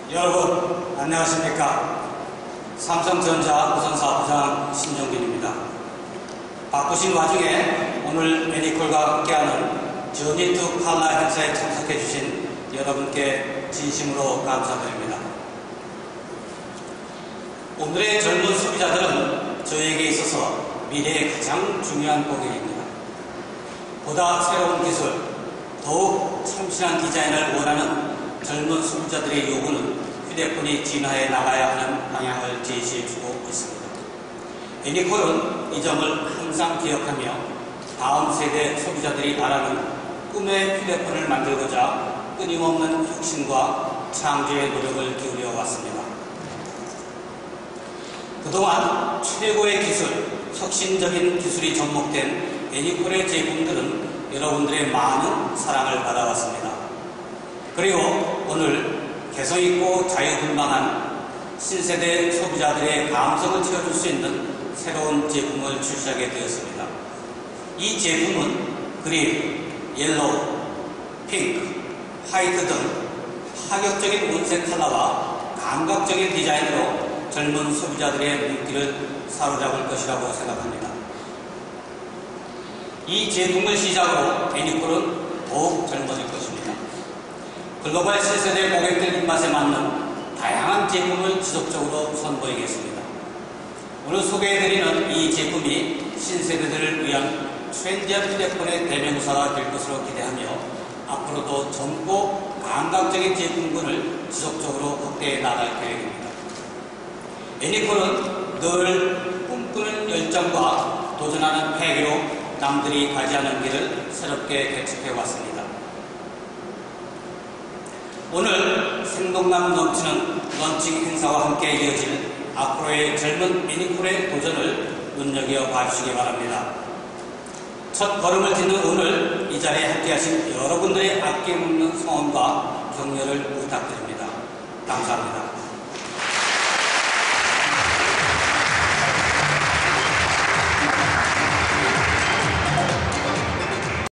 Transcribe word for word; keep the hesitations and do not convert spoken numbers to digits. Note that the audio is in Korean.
여러분 안녕하십니까. 삼성전자 부산사 부장 신정빈입니다. 바쁘신 와중에 오늘 애니콜과 함께하는 저니 투 칼라 행사에 참석해 주신 여러분께 진심으로 감사드립니다. 오늘의 젊은 소비자들은 저에게 있어서 미래의 가장 중요한 고객입니다. 보다 새로운 기술, 더욱 참신한 디자인을 원하는 젊은 소비자들의 요구는 휴대폰이 진화해 나가야 하는 방향을 제시해주고 있습니다. 애니콜은 이 점을 항상 기억하며 다음 세대 소비자들이 바라는 꿈의 휴대폰을 만들고자 끊임없는 혁신과 창조의 노력을 기울여 왔습니다. 그동안 최고의 기술, 혁신적인 기술이 접목된 애니콜의 제품들은 여러분들의 많은 사랑을 받아왔습니다. 그리고 오늘 개성있고 자유분방한 신세대 소비자들의 감성을 채워줄 수 있는 새로운 제품을 출시하게 되었습니다. 이 제품은 그린, 옐로우, 핑크, 화이트 등 파격적인 원색 컬러와 감각적인 디자인으로 젊은 소비자들의 눈길을 사로잡을 것이라고 생각합니다. 이 제품을 시작으로 애니콜은 더욱 젊어질 것입니다. 글로벌 신세대 고객들 입맛에 맞는 다양한 제품을 지속적으로 선보이겠습니다. 오늘 소개해드리는 이 제품이 신세대들을 위한 트렌디한 휴대폰의 대명사가 될 것으로 기대하며 앞으로도 젊고 감각적인 제품군을 지속적으로 확대해 나갈 계획입니다. 애니콜은 늘 꿈꾸는 열정과 도전하는 패기로 남들이 가지 않은 길을 새롭게 개척해 왔습니다. 오늘 생동감 넘치는 런칭 행사와 함께 이어질 앞으로의 젊은 애니콜의 도전을 눈여겨봐 주시기 바랍니다. 첫 걸음을 딛는 오늘 이 자리에 함께하신 여러분들의 아낌없는 성원과 격려를 부탁드립니다. 감사합니다.